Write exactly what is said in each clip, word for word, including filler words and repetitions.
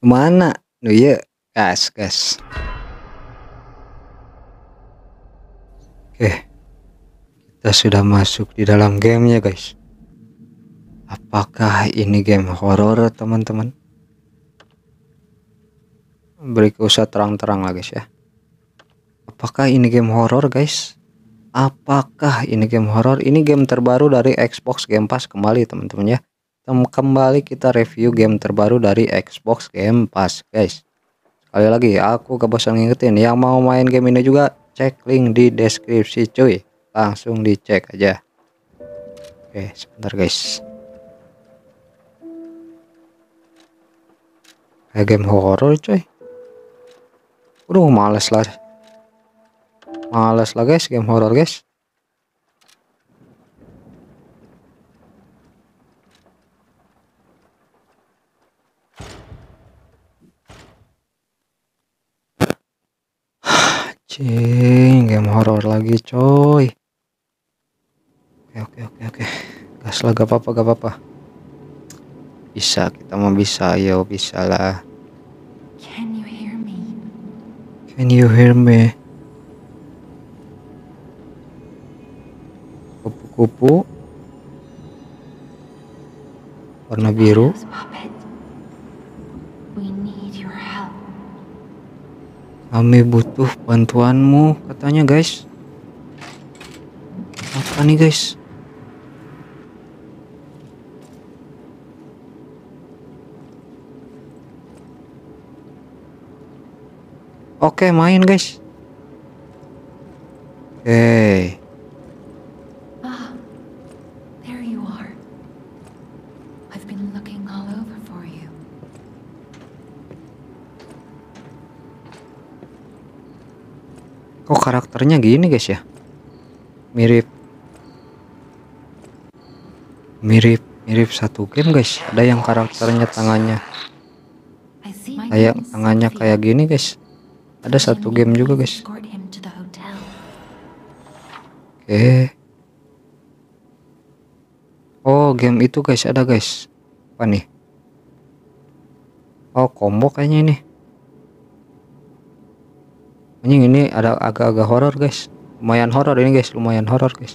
Kemana? Nu ya, gas, gas. Oke, kita sudah masuk di dalam gamenya, guys. Apakah ini game horor, teman-teman? Beri usah terang-terang lah, guys ya. Apakah ini game horor, guys? Apakah ini game horor? Ini game terbaru dari Xbox Game Pass kembali, teman-teman ya. Kembali kita review game terbaru dari Xbox Game Pass, guys. Sekali lagi, aku gak bosan ngingetin, yang mau main game ini juga cek link di deskripsi, cuy. Langsung dicek aja. Oke, sebentar, guys. Kayak game horor, cuy. Udah males lah. Males lah, guys, game horor, guys. Cing, game horor lagi, coy. Oke, oke, oke, oke. Gas lah, gak apa-apa, gak apa-apa. Bisa, kita mau bisa, ayo bisa lah. Can you hear me? Can you hear me? Kupu-kupu warna biru. We need your help. Kami butuh bantuanmu, katanya, guys. Apa nih, guys? Oke, main, guys. Oke. Ah, there you are. I've been looking all over for you. Kok karakternya gini, guys ya? Mirip. Mirip, mirip satu game, guys. Ada yang karakternya tangannya I see. kayak tangannya kayak gini, guys. Ada satu game juga, guys. Escort him to the hotel. Oke. Oh, game itu, guys, ada, guys. Apa nih? Oh, combo kayaknya ini. Anjing, ini ada agak-agak horor, guys. Lumayan horor ini, guys. Lumayan horor, guys.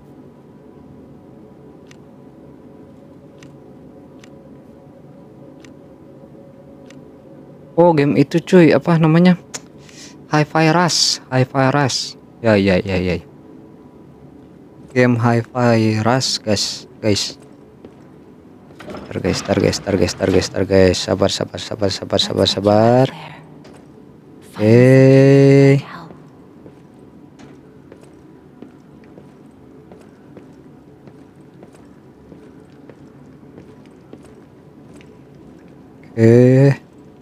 Oh, game itu, cuy. Apa namanya? Hi-Fi Rush. Hi-Fi Rush. Ya, ya, ya, ya. Game Hi-Fi Rush, guys. Guys. Tar, guys, tar, guys, tar, guys, tar, guys, tar, guys. Sabar, sabar, sabar, sabar, sabar, sabar. Oke. Oke.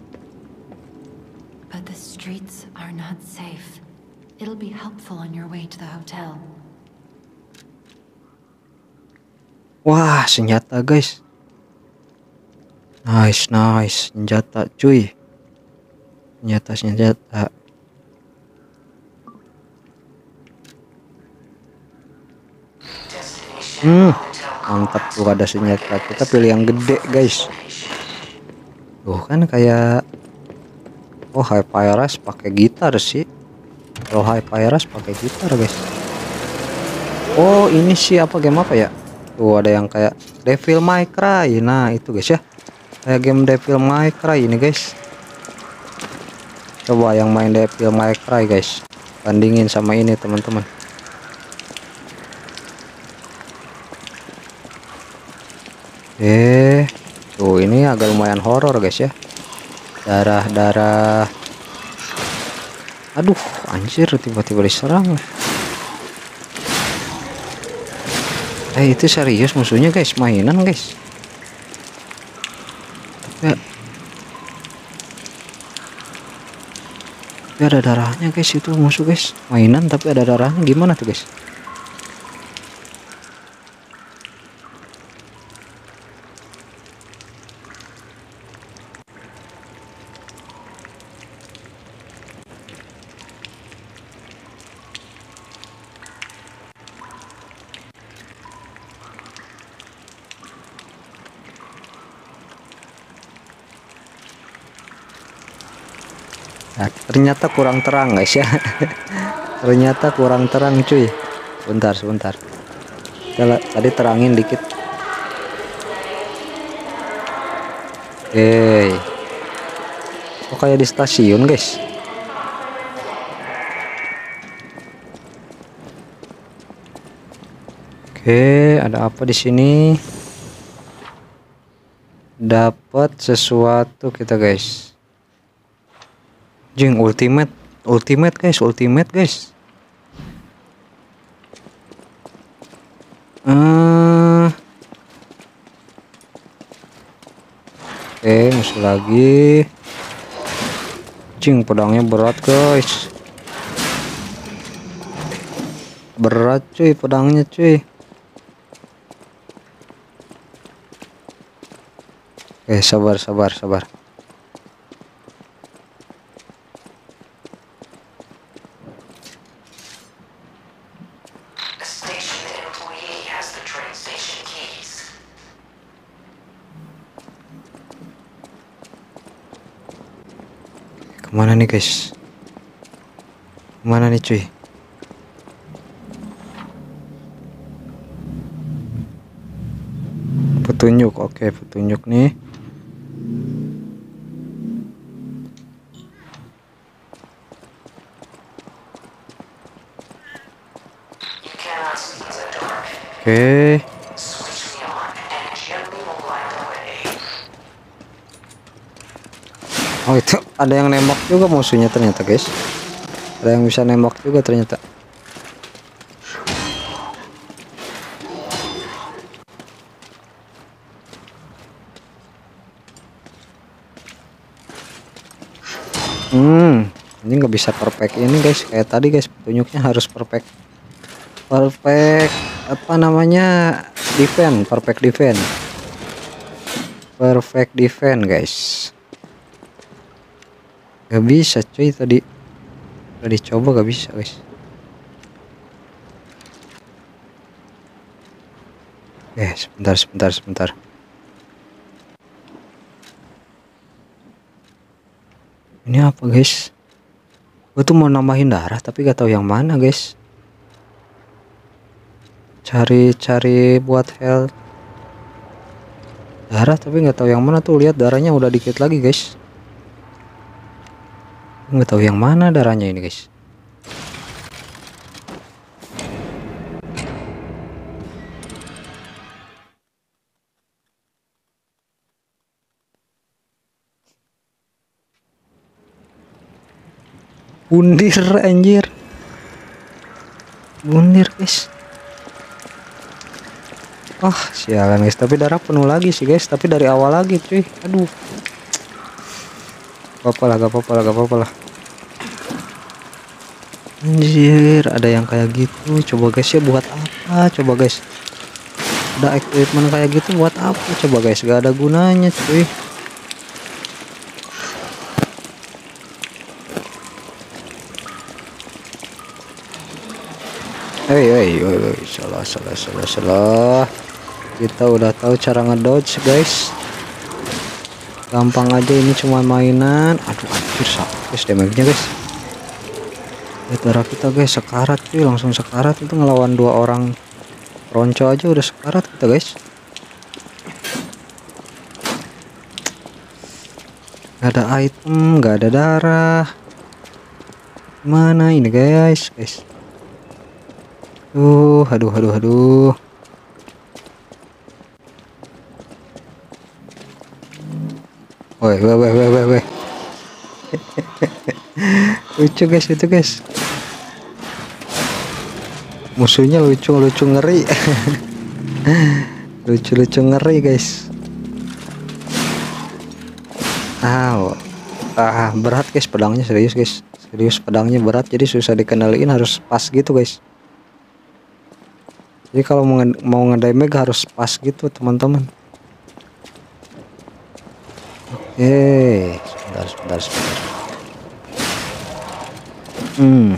But the streets are not safe. It'll be helpful on your way to the hotel. Wah, senjata, guys. Nice, nice. Senjata, cuy. Senjata, senjata. Hmm, mantap tuh ada senjata. Kita pilih yang gede, guys. Tuh kan kayak. Oh, Hi-Fi Rush pakai gitar sih. Kalau Hi-Fi Rush pakai gitar, guys. Oh, ini sih apa game apa ya? Tuh ada yang kayak Devil May Cry. Nah, itu, guys ya. Kayak game Devil May Cry ini, guys. Coba yang main Devil May Cry, guys. Bandingin sama ini, teman-teman. Eh, tuh ini agak lumayan horor, guys ya. Darah-darah. Aduh, anjir, tiba-tiba diserang. Eh, itu serius musuhnya, guys. Mainan, guys. Tapi, tapi ada darahnya, guys. Itu musuh, guys. Mainan tapi ada darahnya. Gimana tuh, guys? Nah, ternyata kurang terang guys ya. Ternyata kurang terang cuy. Sebentar sebentar. Kita tadi terangin dikit. Oke. Oh kayak di stasiun guys. Oke, ada apa di sini? Dapat sesuatu kita guys. Jing ultimate, ultimate guys, ultimate guys. Uh, Oke, musuh lagi. Jing pedangnya berat guys. Berat cuy pedangnya cuy. Oke, sabar sabar sabar. Kemana nih guys? Kemana nih cuy? Petunjuk, oke petunjuk nih. Oke. Oh itu ada yang nembak juga musuhnya ternyata guys. Ada yang bisa nembak juga ternyata. Hmm, ini nggak bisa perfect ini guys. Kayak tadi guys, petunjuknya harus perfect. Perfect apa namanya? Defend, perfect defend. Perfect defend guys. Gak bisa cuy tadi. Udah dicoba gak bisa guys. Eh sebentar sebentar sebentar. Ini apa guys? Gue tuh mau nambahin darah tapi gak tahu yang mana guys. Cari-cari buat health darah tapi nggak tahu yang mana tuh. Lihat darahnya udah dikit lagi guys. Nggak tahu yang mana darahnya ini guys. Bundir anjir. Bundir guys. Wah oh, sialan guys. Tapi darah penuh lagi sih guys. Tapi dari awal lagi cuy. Aduh. Gak apa-apa lah, gak apa-apa lah, gak apa-apa lah. Anjir, ada yang kayak gitu. Coba guys ya buat apa? Coba guys. Ada equipment kayak gitu buat apa? Coba guys, gak ada gunanya cuy. Hei, hei, hei, salah, salah, salah, salah. Kita udah tahu cara ngedodge guys. Gampang aja, ini cuma mainan. Aduh anjir sakit guys damage-nya guys. Lihat darah kita guys, sekarat cuy, langsung sekarat. Itu ngelawan dua orang ronco aja udah sekarat kita guys. Gak ada item, gak ada darah. Mana ini guys, guys. Uh, aduh, aduh, aduh. Woi, woi, woi, woi, woi. Lucu guys itu guys. Musuhnya lucu-lucu ngeri. Lucu-lucu ngeri guys. Ah, ah berat guys pedangnya, serius guys. Serius pedangnya berat, jadi susah dikendaliin, harus pas gitu guys. Jadi kalau mau mau ngedamage harus pas gitu teman-teman. Oke, sebentar, sebentar, sebentar. Hmm.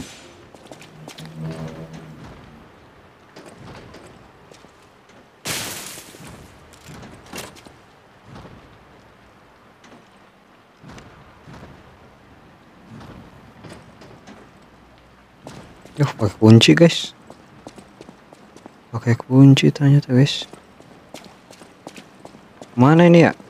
Yuh, pakai kunci guys. Pakai kunci ternyata guys. Mana ini ya?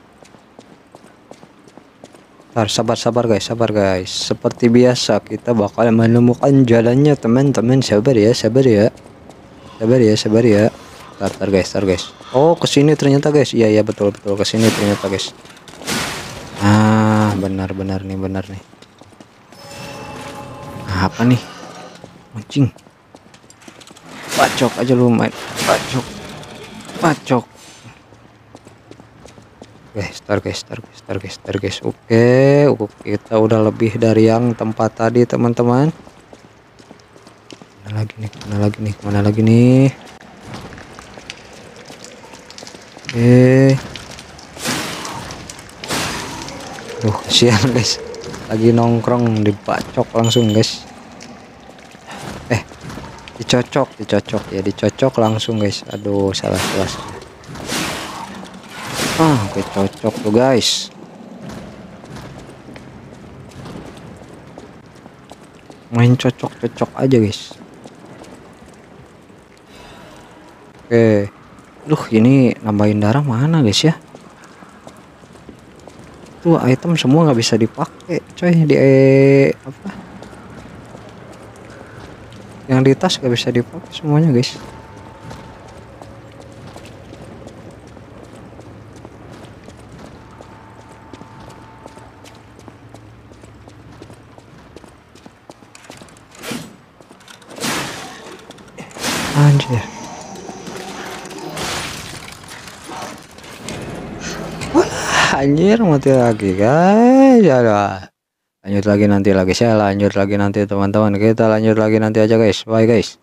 Ntar, sabar-sabar guys, sabar guys. Seperti biasa kita bakal menemukan jalannya teman-teman. Sabar ya, sabar ya. Sabar ya, sabar ya. Ntar, ntar guys, ntar guys. Oh, kesini ternyata guys. Iya, iya betul betul kesini ternyata guys. Ah, benar-benar nih, benar nih. Nah, apa nih? Mancing. Pacok aja lu main. Pacok. Pacok. Guys, tar guys, tar guys, tar guys, tar guys. Oke, oke, kita udah lebih dari yang tempat tadi teman-teman. Mana lagi nih? Mana lagi nih? Mana lagi nih? Oke. Duh, kasihan guys. Lagi nongkrong dibacok langsung guys. Eh, dicocok, dicocok ya, dicocok langsung guys. Aduh, salah salah. salah. Ah, oke cocok tuh guys. Main cocok-cocok aja guys. Oke. Duh, ini nambahin darah mana guys ya? Tuh item semua nggak bisa dipakai, coy. Di eh, apa? Yang di tas nggak bisa dipakai semuanya guys. Anjir. Wah, anjir mati lagi guys. Aduh. Lanjut lagi nanti lagi saya lanjut lagi nanti teman-teman. Kita lanjut lagi nanti aja guys. Bye guys.